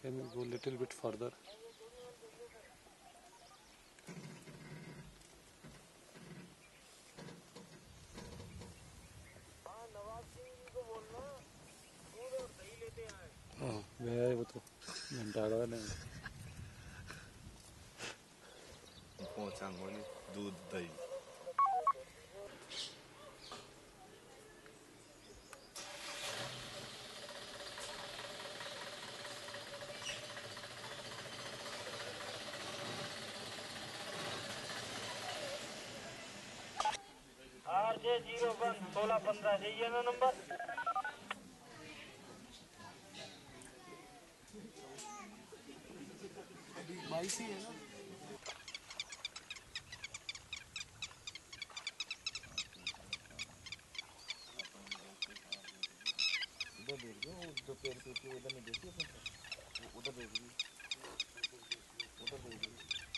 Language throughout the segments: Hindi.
Can we go a little bit further? हाँ मैं आया वो तो घंटा लगा नहीं पहुंचा दूध दही 1615 चाहिए ना नंबर अभी 22 ही है ना उधर देख दो जो पेड़ के ऊपर उधर नहीं देखी अपने उधर देख रही उधर देख रही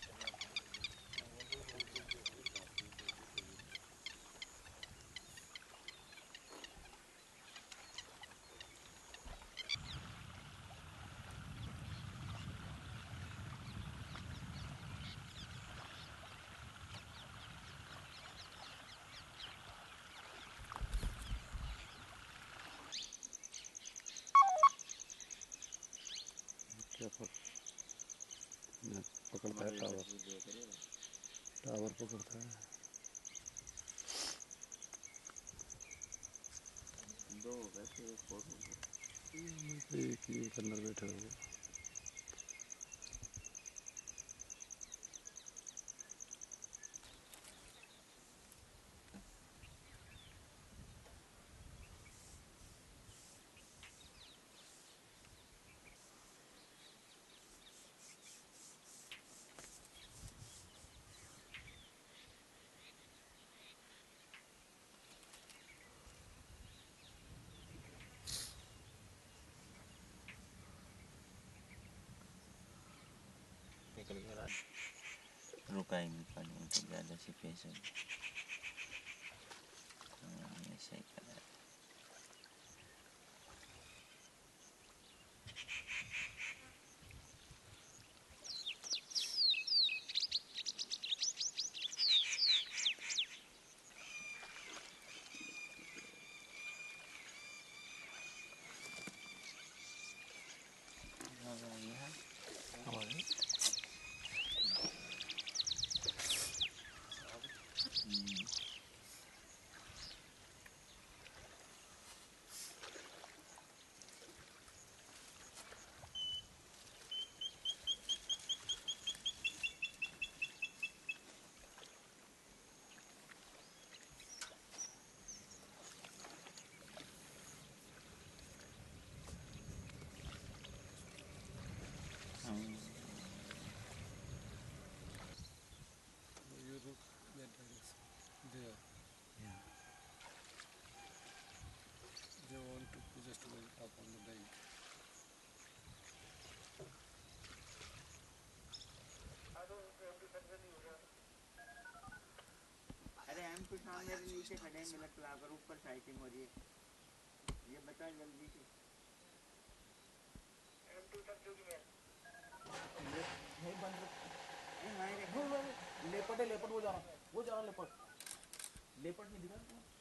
क्या पकड़ता है टावर पकड़ता है दो वैसे एक और एक ही एक अंदर बैठे हुए निकल गया रुका ही नहीं पानी में तो ज़्यादा से पैसे ऐसा ही करा है You look that direction there they want to just go up on the bank अरे M2 सामने नीचे खड़े हैं मिलक लाकर ऊपर साइटिंग हो रही है ये बता जल्दी से M2 तक जो कि मैं नहीं बंद लेपट है लेपट वो जा रहा लेपट नहीं दिखा